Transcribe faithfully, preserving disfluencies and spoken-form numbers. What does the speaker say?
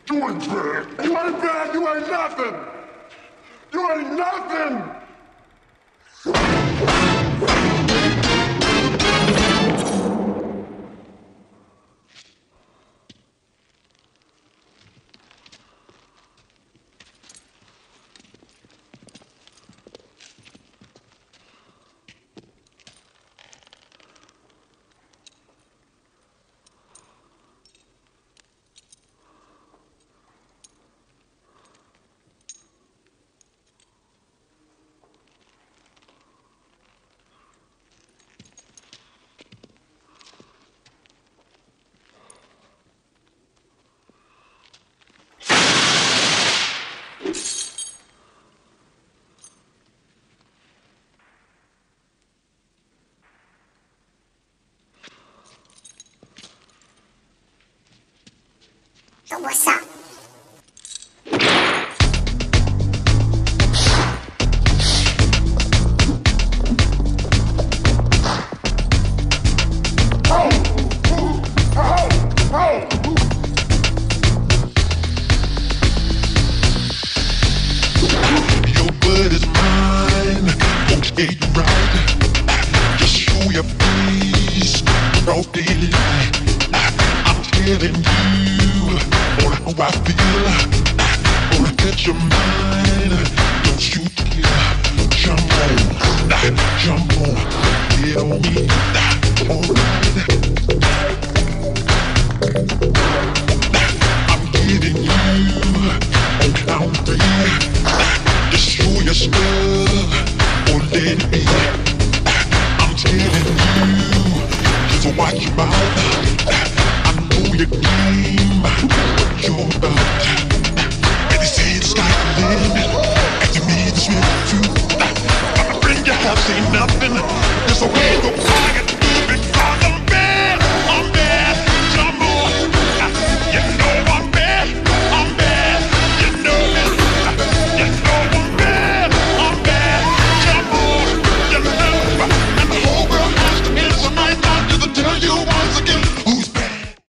You ain't bad. You ain't bad. You ain't nothing. You ain't nothing. So what's up? Your blood is mine, okay, right. Just show your face, broad daylight. I'm telling you on how I feel. Gonna catch your mind, don't you dare. Jump on, jump on, get on me, alright. I'm giving you on count three. Just show your stuff or let it be. I'm telling you, just watch your mouth. I know your game, what you're about. And they say the sky's the limit, and to me this really true. I'm a friend you have seen nothing, just a way to go target.